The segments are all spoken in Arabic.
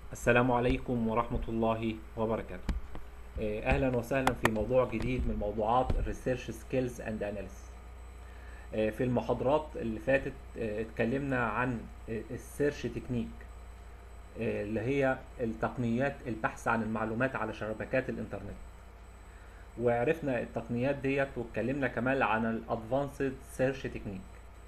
السلام عليكم ورحمة الله وبركاته. أهلا وسهلا في موضوع جديد من موضوعات الريسيرش سكيلز اند اناليسيس. في المحاضرات اللي فاتت اتكلمنا عن السيرش تكنيك، اللي هي التقنيات البحث عن المعلومات على شبكات الانترنت، وعرفنا التقنيات ديت واتكلمنا كمان عن الادفانسد سيرش تكنيك.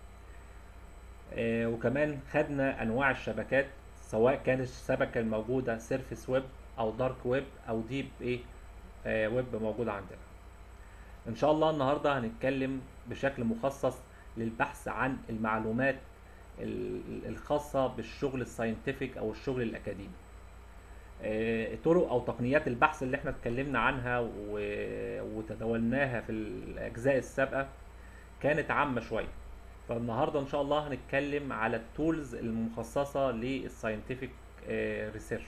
وكمان خدنا انواع الشبكات، سواء كانت الشبكه الموجوده سيرفيس ويب او دارك ويب او ديب ويب موجوده عندنا. ان شاء الله النهارده هنتكلم بشكل مخصص للبحث عن المعلومات الخاصه بالشغل الساينتفك او الشغل الاكاديمي. طرق او تقنيات البحث اللي احنا اتكلمنا عنها وتداولناها في الاجزاء السابقه كانت عامه شويه. فالنهارده ان شاء الله هنتكلم على التولز المخصصه للساينتفك ريسيرش.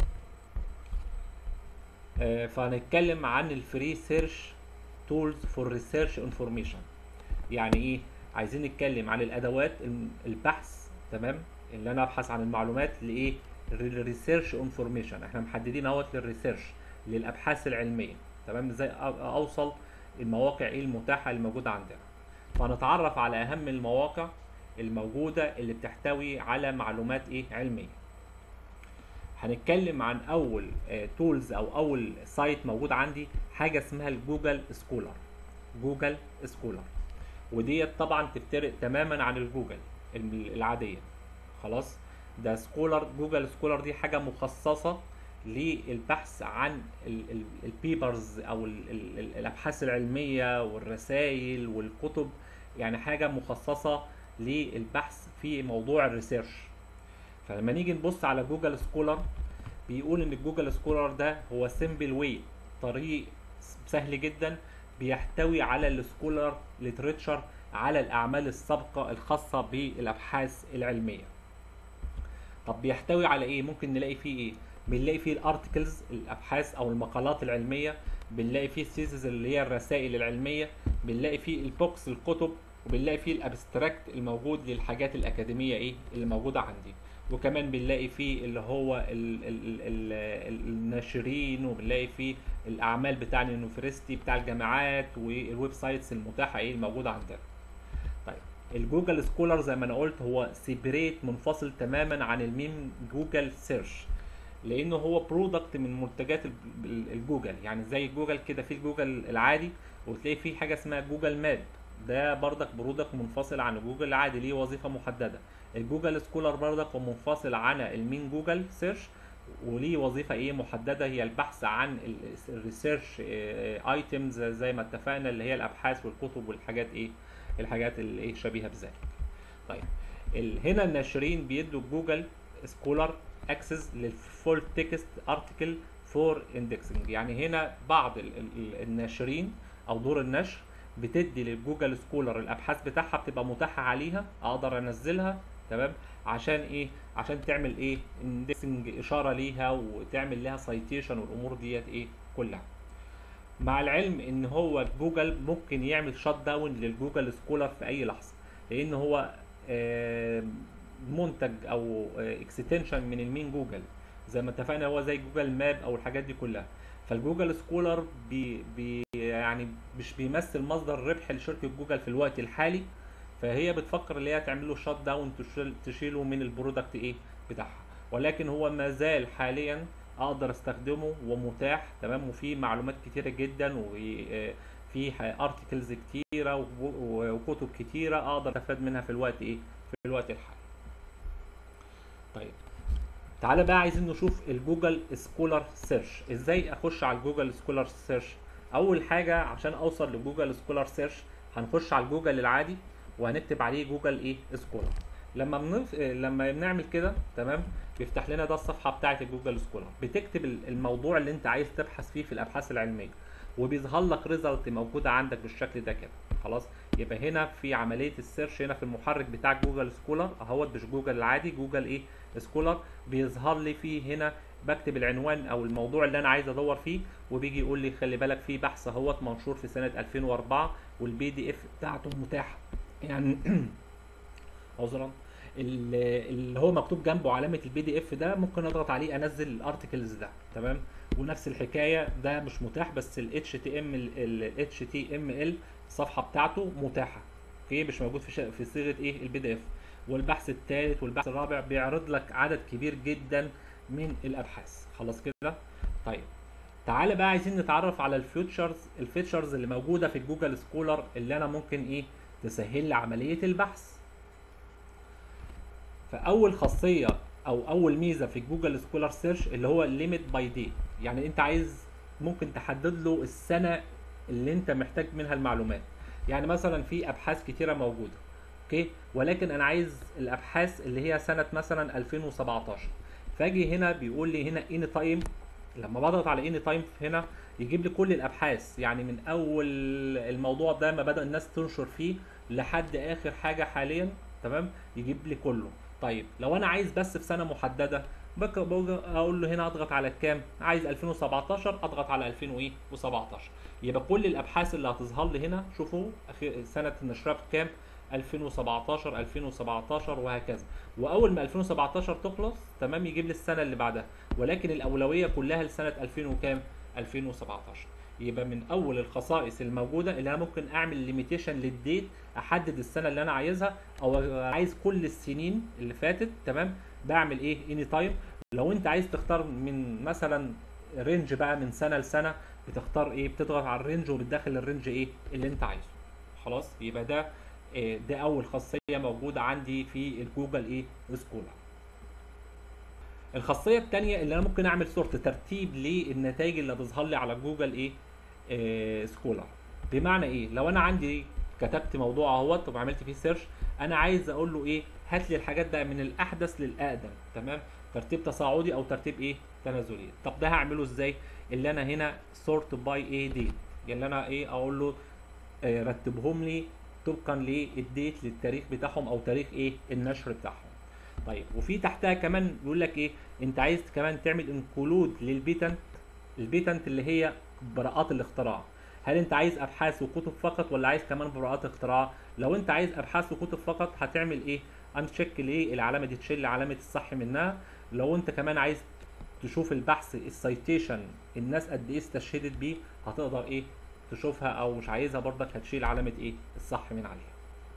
فهنتكلم عن الفري سيرش تولز فور ريسيرش انفورميشن. يعني ايه؟ عايزين نتكلم عن الادوات البحث، تمام، اللي انا ابحث عن المعلومات لايه؟ للريسيرش انفورميشن. احنا محددين اهوت للريسيرش، للابحاث العلميه، تمام. ازاي اوصل المواقع ايه المتاحه الموجوده عندنا. فنتعرف على اهم المواقع الموجوده اللي بتحتوي على معلومات ايه علميه. هنتكلم عن اول تولز او اول سايت موجود عندي، حاجه اسمها الجوجل سكولر. جوجل سكولر، وديت طبعا تفترق تماما عن الجوجل العاديه. خلاص، ده سكولر. جوجل سكولر دي حاجه مخصصه للبحث عن البيبرز او الابحاث العلميه والرسائل والكتب، يعني حاجه مخصصه للبحث في موضوع الريسيرش. فلما نيجي نبص على جوجل سكولر، بيقول ان الجوجل سكولر ده هو سيمبل واي، طريق سهل جدا بيحتوي على السكولر ليتريتشر، على الاعمال السابقه الخاصه بالابحاث العلميه. طب بيحتوي على ايه؟ ممكن نلاقي فيه ايه؟ بنلاقي فيه الارتكلز، الابحاث او المقالات العلميه، بنلاقي فيه الثيسز اللي هي الرسائل العلميه، بنلاقي فيه البوكس الكتب، وبنلاقي فيه الابستراكت الموجود للحاجات الاكاديميه ايه اللي موجوده عندي. وكمان بنلاقي فيه اللي هو الناشرين، وبنلاقي فيه الاعمال بتاع اليونيفرستي بتاع الجامعات، والويب سايتس المتاحه ايه الموجوده عندنا. طيب، الجوجل سكولر زي ما انا قلت هو سيبريت، منفصل تماما عن المين جوجل سيرش، لانه هو برودكت من منتجات الجوجل. يعني زي جوجل كده، في الجوجل العادي وتلاقي في حاجه اسمها جوجل ماب، ده بردك برودكت منفصل عن جوجل العادي، ليه وظيفه محدده. الجوجل سكولر بردك هو منفصل عن المين جوجل سيرش، وليه وظيفه ايه محدده، هي البحث عن الريسيرش ايتمز زي ما اتفقنا، اللي هي الابحاث والكتب والحاجات ايه، الحاجات اللي ايه شبيهه بذلك. طيب، هنا الناشرين بيدوا جوجل سكولر اكسس للفول تكست ارتكل فور اندكسنج. يعني هنا بعض الناشرين او دور النشر بتدي للجوجل سكولر الابحاث بتاعها، بتبقى متاحه عليها، اقدر انزلها، تمام. عشان ايه؟ عشان تعمل ايه اندكسنج، اشاره ليها، وتعمل لها سايتيشن والامور ديت ايه كلها. مع العلم ان هو جوجل ممكن يعمل شات داون للجوجل سكولر في اي لحظه، لان هو منتج او اكستنشن من المين جوجل، زي ما اتفقنا هو زي جوجل ماب او الحاجات دي كلها. فالجوجل سكولر يعني مش بيمثل مصدر ربح لشركه جوجل في الوقت الحالي، فهي بتفكر اللي هي تعمل له شات داون، تشيله من البرودكت ايه بتاعها. ولكن هو ما زال حاليا اقدر استخدمه ومتاح، تمام، وفي معلومات كتيره جدا، وفي ارتكلز كتيره وكتب كتيره اقدر استفاد منها في الوقت ايه، في الوقت الحالي. طيب، تعالى بقى عايزين نشوف الجوجل سكولر سيرش. ازاي اخش على الجوجل سكولر سيرش؟ اول حاجه عشان اوصل لجوجل سكولر سيرش هنخش على الجوجل العادي وهنكتب عليه جوجل ايه سكولر. لما بنعمل كده، تمام، بيفتح لنا ده الصفحه بتاعه الجوجل سكولر، بتكتب الموضوع اللي انت عايز تبحث فيه في الابحاث العلميه، وبيظهر لك ريزلت موجوده عندك بالشكل ده كده. خلاص، يبقى هنا في عمليه السيرش، هنا في المحرك بتاع جوجل سكولر اهوت، مش جوجل العادي، جوجل ايه سكولر، بيظهر لي فيه هنا بكتب العنوان او الموضوع اللي انا عايز ادور فيه، وبيجي يقول لي خلي بالك في بحث اهوت منشور في سنه 2004 والبي دي اف بتاعته متاحه. يعني عذرا، اللي هو مكتوب جنبه علامه البي دي اف ده ممكن اضغط عليه انزل الارتكلز ده، تمام. ونفس الحكايه ده مش متاح، بس ال HTML الصفحه بتاعته متاحه، اوكي، مش موجود في صيغه ايه البي دي اف. والبحث الثالث والبحث الرابع بيعرض لك عدد كبير جدا من الابحاث. خلاص كده. طيب تعالى بقى عايزين نتعرف على الفيتشرز اللي موجوده في الجوجل سكولر اللي انا ممكن ايه تسهل لي عمليه البحث. فاول خاصيه او اول ميزه في جوجل سكولر سيرش اللي هو الليميت باي ديت، يعني انت عايز ممكن تحدد له السنه اللي انت محتاج منها المعلومات. يعني مثلا في ابحاث كتيره موجوده، اوكي، ولكن انا عايز الابحاث اللي هي سنه مثلا 2017. فاجي هنا بيقول لي هنا اني تايم، لما بضغط على اني تايم هنا يجيب لي كل الابحاث، يعني من اول الموضوع ده ما بدا الناس تنشر فيه لحد اخر حاجه حاليا، تمام، يجيب لي كله. طيب لو انا عايز بس في سنه محدده باجي اقول له هنا اضغط على كام، عايز 2017 اضغط على 2017. يبقى كل الابحاث اللي هتظهر لي هنا شوفوا سنه نشرها كام، 2017 2017 وهكذا. واول ما 2017 تخلص تمام يجيب لي السنه اللي بعدها، ولكن الاولويه كلها لسنه 2000 وكام 2017. يبقى من اول الخصائص الموجوده اللي انا ممكن اعمل ليميتيشن للديت، احدد السنه اللي انا عايزها او عايز كل السنين اللي فاتت، تمام، بعمل ايه اني تايم. لو انت عايز تختار من مثلا رينج بقى من سنه لسنه بتختار ايه، بتضغط على الرينج وبتدخل الرينج ايه اللي انت عايزه. خلاص يبقى ده اول خاصيه موجوده عندي في الجوجل ايه سكولر. الخاصيه الثانيه اللي انا ممكن اعمل صورة ترتيب للنتائج اللي هتظهر لي على جوجل سكولر. بمعنى ايه، لو انا عندي كتبت موضوع اهوت وعملت فيه سيرش، انا عايز اقول له ايه هات لي الحاجات ده من الاحدث للاقدم، تمام، ترتيب تصاعدي او ترتيب ايه تنازلي. طب ده هعمله ازاي؟ اللي انا هنا سورت باي ايه ديت، يعني انا ايه اقول له رتبهم لي طبقا للديت للتاريخ بتاعهم او تاريخ ايه النشر بتاعهم. طيب وفي تحتها كمان بيقول لك ايه، انت عايز كمان تعمل انكلود للبيتنت، البيتنت اللي هي براءات الاختراع. هل انت عايز ابحاث وكتب فقط ولا عايز كمان براءات اختراع؟ لو انت عايز ابحاث وكتب فقط هتعمل ايه، انشيك ليه العلامه دي، تشيل علامه الصح منها. لو انت كمان عايز تشوف البحث السايتيشن الناس قد ايه استشهدت بيه، هتقدر ايه تشوفها، او مش عايزها برضك هتشيل علامه ايه الصح من عليها.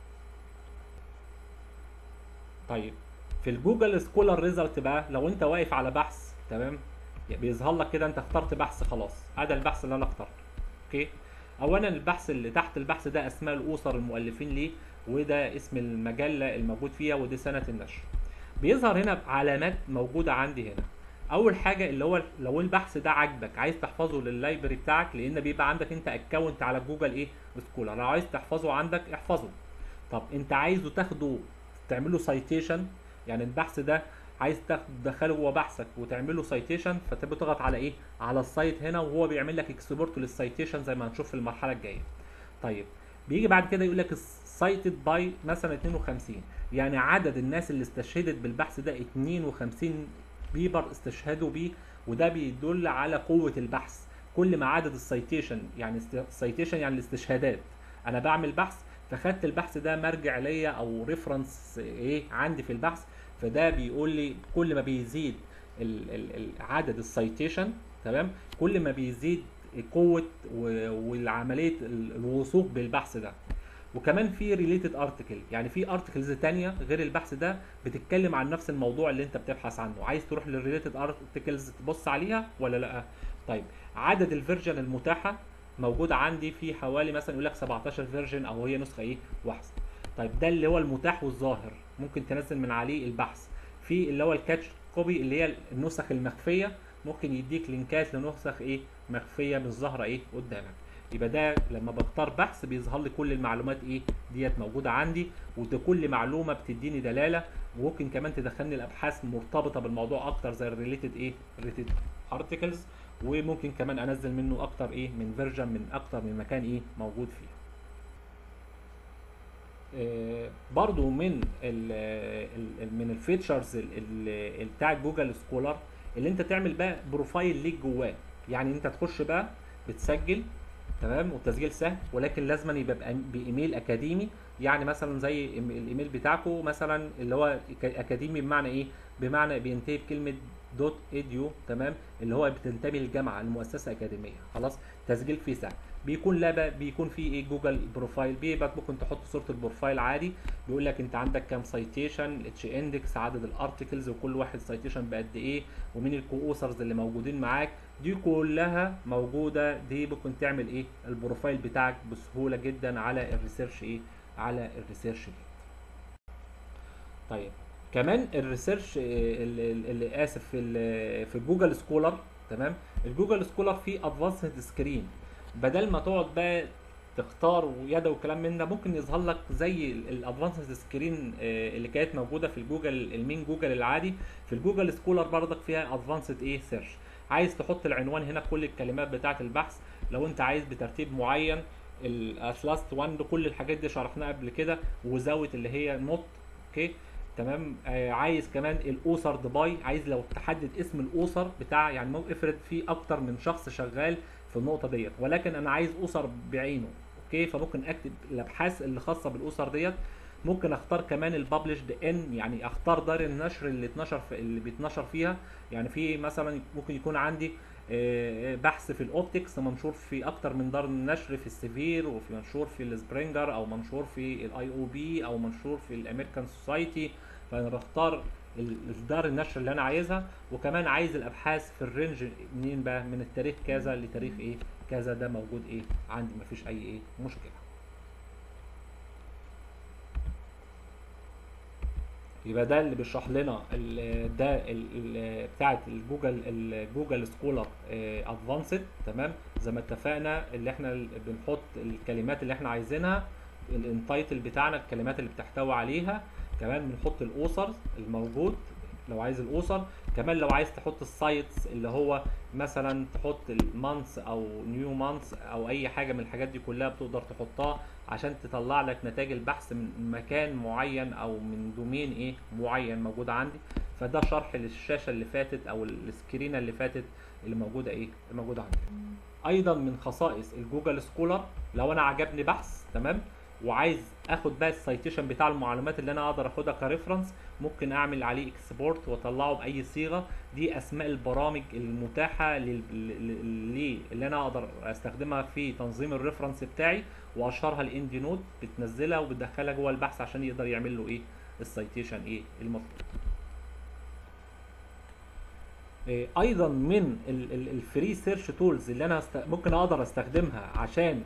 طيب في الجوجل سكولر ريزلت بقى لو انت واقف على بحث، تمام، بيظهر لك كده انت اخترت بحث خلاص، هذا البحث اللي انا اخترته، اوكي. اولا البحث اللي تحت البحث ده اسماء الاسر المؤلفين ليه، وده اسم المجله الموجود فيها، ودي سنه النشر. بيظهر هنا علامات موجوده عندي هنا. اول حاجه اللي هو لو البحث ده عاجبك عايز تحفظه لللايبرري بتاعك، لان بيبقى عندك انت اكونت على جوجل سكولر، لو عايز تحفظه عندك احفظه. طب انت عايزه تاخده تعمله سايتيشن، يعني البحث ده عايز تدخله جوه بحثك وتعمله سايتيشن، فتضغط على ايه على السايت هنا وهو بيعمل لك اكسبورت للسايتيشن زي ما هنشوف في المرحله الجايه. طيب بيجي بعد كده يقول لك سايتد باي مثلا 52، يعني عدد الناس اللي استشهدت بالبحث ده 52 بيبر استشهدوا بيه، وده بيدل على قوه البحث. كل ما عدد السايتيشن، يعني السايتيشن يعني الاستشهادات، انا بعمل بحث فخدت البحث ده مرجع ليا او ريفرنس ايه عندي في البحث، فده بيقول لي كل ما بيزيد عدد السايتيشن، تمام، كل ما بيزيد قوه والعمليه الوثوق بالبحث ده. وكمان في ريليتد ارتكل، يعني في ارتكلز تانية غير البحث ده بتتكلم عن نفس الموضوع اللي انت بتبحث عنه، عايز تروح للريليتد ارتكلز تبص عليها ولا لا. طيب عدد الفيرجن المتاحه موجود عندي في حوالي مثلا يقول لك 17 فيرجن او هي نسخه ايه واحده. طيب ده اللي هو المتاح والظاهر، ممكن تنزل من عليه البحث. في اللي هو الكاتش كوبي اللي هي النسخ المخفيه، ممكن يديك لينكات لنسخ ايه مخفيه مش ظاهره ايه قدامك. يبقى ده لما بختار بحث بيظهر لي كل المعلومات ايه ديت موجوده عندي، وكل معلومه بتديني دلاله، وممكن كمان تدخلني الابحاث مرتبطه بالموضوع اكتر زي الريليتد ريليتد ارتكلز، وممكن كمان انزل منه اكتر ايه من فيرجن من اكتر من مكان ايه موجود فيه. برضو من الفيتشرز بتاع جوجل سكولر اللي انت تعمل بقى بروفايل ليك جواه، يعني انت تخش بقى بتسجل، تمام، والتسجيل سهل، ولكن لازم يبقى بايميل اكاديمي. يعني مثلا زي الايميل بتاعكم مثلا اللي هو اكاديمي، بمعنى ايه؟ بمعنى بينتهي بكلمه دوت اديو، تمام، اللي هو بتنتمي للجامعه المؤسسه اكاديميه. خلاص، تسجيل فيه سهل. بيكون لا بقى بيكون فيه ايه؟ جوجل بروفايل. بيبقى ممكن تحط صوره البروفايل عادي، بيقول لك انت عندك كام سايتيشن، اتش اندكس، عدد الارتكلز، وكل واحد سايتيشن بقد ايه، ومين الكو اوثرز اللي موجودين معاك. دي كلها موجوده. دي ممكن تعمل ايه؟ البروفايل بتاعك بسهوله جدا على الريسيرش ايه؟ على الريسيرش جيت. طيب، كمان الريسيرش اللي اسف في جوجل سكولر، تمام. الجوجل سكولر فيه ادفانسد سكرين. بدل ما تقعد بقى تختار ويدا وكلام من ده، ممكن يظهر لك زي الادفانسد سكرين اللي كانت موجوده في الجوجل المين جوجل العادي. في الجوجل سكولر برضك فيها ادفانسد ايه؟ سيرش. عايز تحط العنوان هنا، كل الكلمات بتاعه البحث لو انت عايز بترتيب معين. اللاست وان، كل الحاجات دي شرحناها قبل كده، وزاويه اللي هي نوت. اوكي، تمام. عايز كمان الاوثر باي، عايز لو تحدد اسم الاوثر بتاع، يعني ممكن افرض في اكتر من شخص شغال في النقطه ديت، ولكن انا عايز اوثر بعينه. اوكي، فممكن اكتب الابحاث اللي خاصه بالاوثر ديت. ممكن اختار كمان الببلشد ان، يعني اختار دار النشر اللي اتنشر في اللي بيتنشر فيها. يعني في مثلا ممكن يكون عندي بحث في الاوبتكس منشور في اكتر من دار نشر، في السيفير، وفي منشور في السبرينجر، او منشور في الاي او بي، او منشور في الامريكان سوسايتي. فانا بختار دار النشر اللي انا عايزها. وكمان عايز الابحاث في الرينج منين بقى؟ من التاريخ كذا لتاريخ ايه؟ كذا. ده موجود ايه؟ عندي، مفيش اي ايه مشكله. يبقى ده اللي بيشرح لنا ده بتاعه الجوجل سكولر ادفانسد، تمام. زي ما اتفقنا، اللي احنا بنحط الكلمات اللي احنا عايزينها، الانتايتل بتاعنا، الكلمات اللي بتحتوي عليها. كمان بنحط الاوثر الموجود لو عايز الاوثر. كمان لو عايز تحط السايتس، اللي هو مثلا تحط المانث او نيو مانث او اي حاجه من الحاجات دي كلها بتقدر تحطها، عشان تطلع لك نتائج البحث من مكان معين او من دومين ايه معين موجود عندي. فده شرح للشاشه اللي فاتت او السكرينه اللي فاتت اللي موجوده ايه؟ اللي موجوده عندي. ايضا من خصائص الجوجل سكولر، لو انا عجبني بحث، تمام، وعايز اخد بقى السيتيشن بتاع المعلومات اللي انا اقدر اخدها كريفرنس، ممكن اعمل عليه اكسبورت واطلعه باي صيغه. دي اسماء البرامج المتاحه اللي انا اقدر استخدمها في تنظيم الريفرنس بتاعي، واشهرها الاندي نوت. بتنزلها وبتدخلها جوه البحث عشان يقدر يعمل له ايه؟ السيتيشن ايه المطلوب. ايضا من الفري سيرش تولز اللي انا ممكن اقدر استخدمها عشان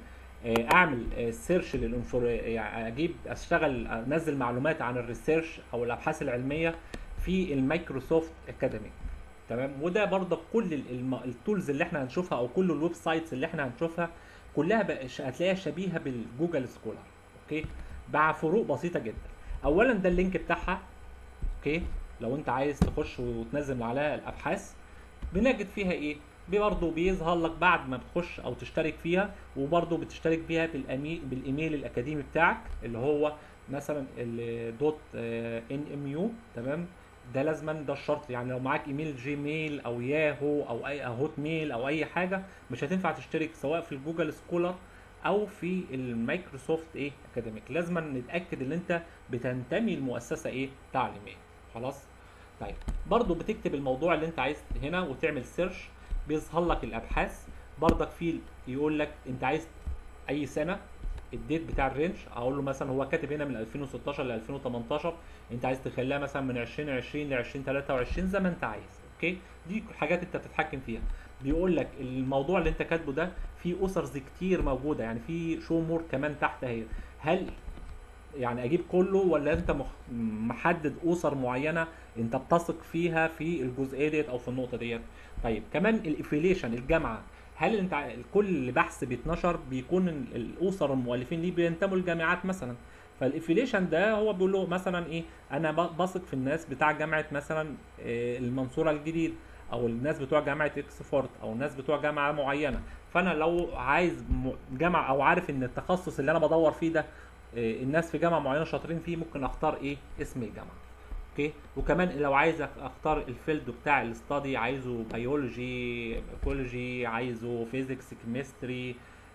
اعمل سيرش يعني اجيب اشتغل انزل معلومات عن الريسيرش او الابحاث العلميه في المايكروسوفت اكاديمي، تمام. وده برضه كل التولز اللي احنا هنشوفها، او كل الويب سايتس اللي احنا هنشوفها كلها هتلاقيها شبيهه بالجوجل سكولر. اوكي، مع فروق بسيطه جدا. اولا ده اللينك بتاعها. اوكي، لو انت عايز تخش وتنزل عليها الابحاث، بنجد فيها ايه؟ برضه بيظهر لك بعد ما بتخش او تشترك فيها، وبرضه بتشترك فيها بالايميل الاكاديمي بتاعك، اللي هو مثلا الدوت ان ام يو، تمام. ده لازما، ده الشرط. يعني لو معاك ايميل جيميل او ياهو او اي هوت ميل او اي حاجه، مش هتنفع تشترك سواء في الجوجل سكولر او في المايكروسوفت ايه اكاديميك. لازما نتاكد ان انت بتنتمي لمؤسسه ايه تعليميه. خلاص. طيب، برضو بتكتب الموضوع اللي انت عايز هنا وتعمل سيرش، بيظهر لك الابحاث. برضك في يقول لك انت عايز اي سنه، الديت بتاع الرينج. اقول له مثلا هو كاتب هنا من 2016 ل 2018، انت عايز تخليها مثلا من 2020 ل 2023 زي ما انت عايز. اوكي، دي حاجات انت بتتحكم فيها. بيقول لك الموضوع اللي انت كاتبه ده فيه اسرز كتير موجوده، يعني في شو مور كمان تحت اهي. هل يعني اجيب كله، ولا انت محدد اسر معينه انت بتثق فيها في الجزئيه ديت او في النقطه ديت؟ طيب، كمان الافيليشن الجامعه. هل انت كل بحث بيتنشر بيكون الاسر المؤلفين ليه بينتموا لجامعات مثلا؟ فالافيليشن ده هو بيقول له مثلا ايه؟ انا بثق في الناس بتاع جامعه مثلا المنصوره الجديد، او الناس بتوع جامعه اكسفورد، او الناس بتوع جامعه معينه. فانا لو عايز جامعه، او عارف ان التخصص اللي انا بدور فيه ده الناس في جامعه معينه شاطرين فيه، ممكن اختار ايه؟ اسم الجامعه. اوكي، وكمان لو عايز اختار الفيلد بتاع الاستادي، عايزه بيولوجي، ايكولوجي، عايزه فيزيكس، كيمستري،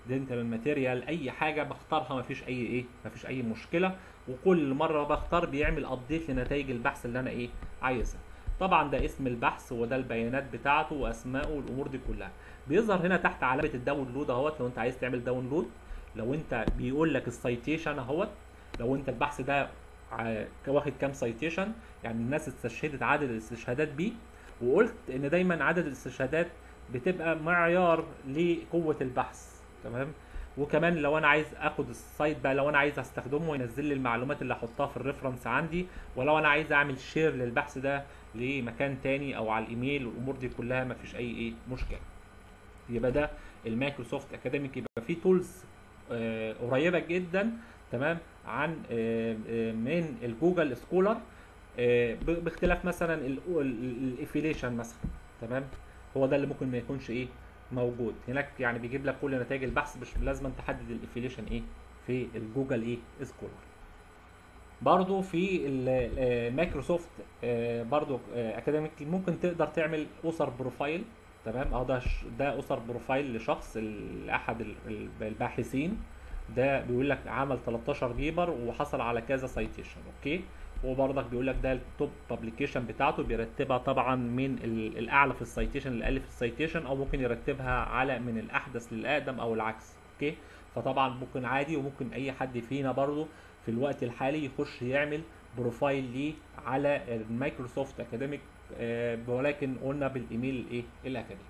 دينتال ماتيريال، اي حاجه بختارها مفيش اي مشكله. وكل مره بختار بيعمل ابديت لنتائج البحث اللي انا عايزها. طبعا ده اسم البحث وده البيانات بتاعته واسمائه والامور دي كلها. بيظهر هنا تحت علامه الداونلود اهوت لو انت عايز تعمل داونلود. لو انت بيقول لك السايتيشن اهوت، لو انت البحث ده واخد كام سايتيشن، يعني الناس استشهدت عدد الاستشهادات بيه. وقلت ان دايما عدد الاستشهادات بتبقى معيار لقوه البحث، تمام. وكمان لو انا عايز اخد السايت بقى، لو انا عايز استخدمه ينزل لي المعلومات اللي احطها في الريفرنس عندي، ولو انا عايز اعمل شير للبحث ده لمكان تاني او على الايميل والامور دي كلها مفيش اي مشكله. يبقى ده المايكروسوفت اكاديميك. يبقى فيه تولز قريبه جدا، تمام، عن من الجوجل سكولر، باختلاف مثلا الافيليشن مثلا، تمام. هو ده اللي ممكن ما يكونش موجود هناك، يعني بيجيب لك كل نتائج البحث، مش لازم تحدد الافيليشن في الجوجل سكولر. برضو في مايكروسوفت برضو اكاديميك ممكن تقدر تعمل اسر بروفايل، تمام. ده اسر بروفايل لشخص لاحد الباحثين. ده بيقول لك عمل 13 بيبر وحصل على كذا سايتيشن، اوكي. وبرضك بيقول لك ده التوب بابليكيشن بتاعته، بيرتبها طبعا من الاعلى في السايتيشن للاقل في السايتيشن، او ممكن يرتبها على من الاحدث للاقدم او العكس، اوكي. فطبعا ممكن عادي، وممكن اي حد فينا برضو في الوقت الحالي يخش يعمل بروفايل ليه على المايكروسوفت اكاديميك، ولكن قلنا بالايميل الاكاديمي.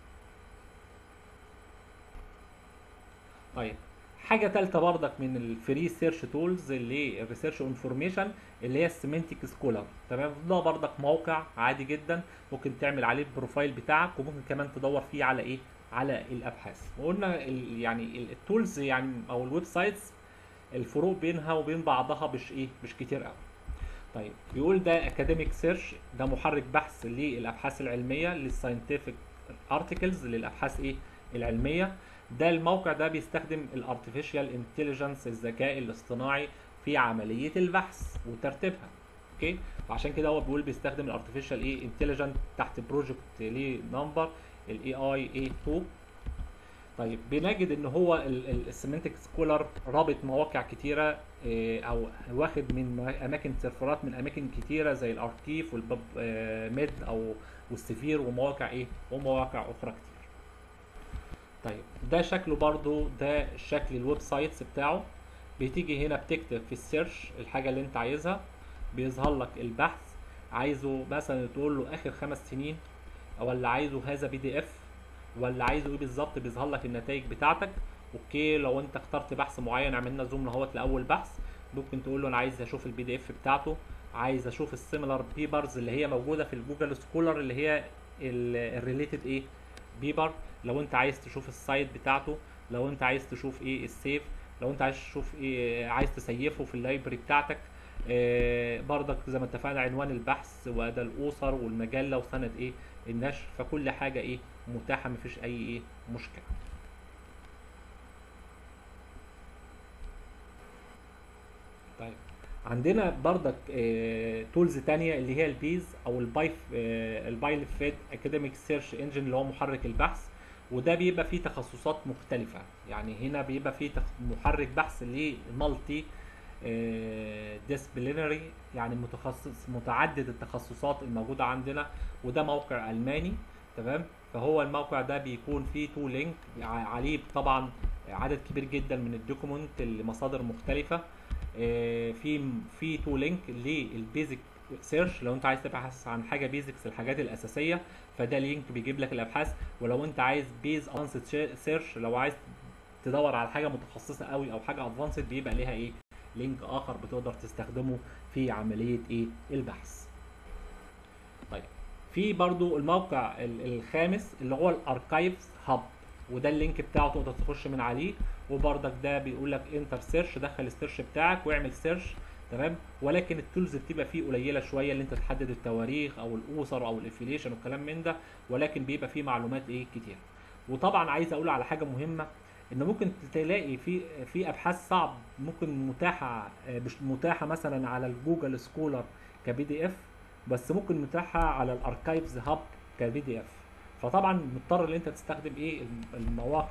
طيب، حاجه ثالثه برضك من الفري سيرش تولز اللي الريسيرش انفورميشن، اللي هي السيمنتيك سكولر، تمام. ده برضك موقع عادي جدا ممكن تعمل عليه البروفايل بتاعك، وممكن كمان تدور فيه على على الابحاث. وقلنا يعني التولز يعني او الويب سايتس الفروق بينها وبين بعضها مش كتير قوي. طيب، بيقول ده اكاديميك سيرش، ده محرك بحث للابحاث العلميه، للساينتفك ارتكلز، للابحاث العلميه. ده الموقع ده بيستخدم الارتفيشال انتليجنس، الذكاء الاصطناعي في عمليه البحث وترتيبها، اوكي. وعشان كده هو بيقول بيستخدم الارتفيشال انتليجنت تحت بروجكت ليه نمبر الاي اي 2. طيب، بنجد ان هو السيمنتك سكولر رابط مواقع كتيره، او واخد من اماكن سيرفرات من اماكن كتيره زي الاركيف والباب ميد او والسفير ومواقع اخرى كتير. طيب، ده شكله برضو، ده شكل الويب سايتس بتاعه. بتيجي هنا بتكتب في السيرش الحاجه اللي انت عايزها، بيظهر لك البحث. عايزه مثلا تقول له اخر 5 سنين، ولا عايزه هذا بي دي اف، ولا عايزه بالظبط، بيظهر لك النتائج بتاعتك، اوكي. لو انت اخترت بحث معين، عملنا زوم اهوت لاول بحث، ممكن تقول له انا عايز اشوف البي دي اف بتاعته، عايز اشوف السيميلار بيبرز اللي هي موجوده في الجوجل سكولر، اللي هي الريليتد بيبر. لو انت عايز تشوف السايت بتاعته، لو انت عايز تشوف السيف، لو انت عايز تشوف عايز تسيفه في اللايبرري بتاعتك. برضك زي ما اتفقنا عنوان البحث وده الاسر والمجله وسنه النشر، فكل حاجه متاحه، مفيش اي مشكله. طيب، عندنا بردك تولز تانية اللي هي البيز او البايل فيد اكاديميك سيرش انجن، اللي هو محرك البحث. وده بيبقى فيه تخصصات مختلفة، يعني هنا بيبقى فيه محرك بحث لمالتي ديسبلينري، يعني متعدد التخصصات الموجودة عندنا. وده موقع ألماني، تمام. فهو الموقع ده بيكون فيه تو لينك عليه طبعا عدد كبير جدا من الدوكيمنت لمصادر مختلفة. في تو لينك للبيزك سيرش، لو انت عايز تبحث عن حاجه بيزكس، الحاجات الاساسيه، فده لينك بيجيب لك الابحاث. ولو انت عايز بيز ادفانسد سيرش، لو عايز تدور على حاجه متخصصه قوي او حاجه ادفانسد، بيبقى ليها لينك اخر بتقدر تستخدمه في عمليه البحث. طيب، في برضو الموقع الخامس اللي هو الاركايفز هاب، وده اللينك بتاعه تقدر تخش من عليه. وبرضك ده بيقول لك انتر سيرش، دخل السيرش بتاعك واعمل سيرش، تمام. ولكن التولز بتبقى فيه قليله شويه، اللي انت تحدد التواريخ او الاسر او الافيليشن والكلام من ده، ولكن بيبقى فيه معلومات كتير. وطبعا عايز اقول على حاجه مهمه، ان ممكن تلاقي في ابحاث صعب ممكن متاحه، مش متاحه مثلا على الجوجل سكولر كبي دي اف، بس ممكن متاحه على الاركايفز هاب كبي دي اف. فطبعا مضطر ان انت تستخدم المواقع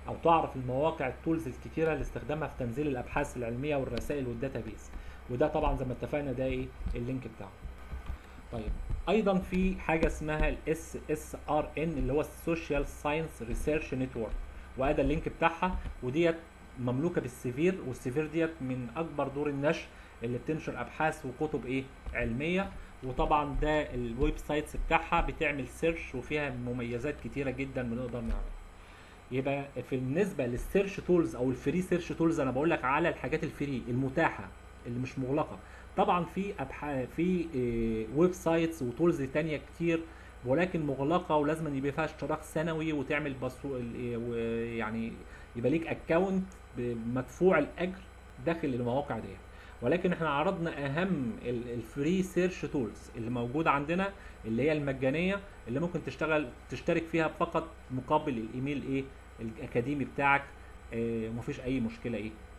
او تعرف المواقع التولز الكتيره اللي استخدامها في تنزيل الابحاث العلميه والرسائل والداتابيز. وده طبعا زي ما اتفقنا ده ايه اللينك بتاعه. طيب ايضا في حاجه اسمها الاس اس ار ان اللي هو السوشيال ساينس ريسيرش نتورك، وهذا اللينك بتاعها، وديت مملوكه بالسيفير، والسيفير ديت من اكبر دور النشر اللي بتنشر ابحاث وكتب ايه علميه. وطبعا ده الويب سايتس بتاعها بتعمل سيرش وفيها مميزات كتيره جدا بنقدر نعملها. يبقى في بالنسبه للسيرش تولز او الفري سيرش تولز، انا بقول لك على الحاجات الفري المتاحه اللي مش مغلقه. طبعا في ابحاث في ويب سايتس وتولز تانية كتير ولكن مغلقه، ولازم يبقى فيها اشتراك سنوي وتعمل يعني يبقى ليك اكونت مدفوع الاجر داخل المواقع دي. ولكن احنا عرضنا اهم الفري سيرش تولز اللي موجوده عندنا، اللي هي المجانيه، اللي ممكن تشترك فيها فقط مقابل الايميل ايه الاكاديمي بتاعك. ومفيش اي مشكله ايه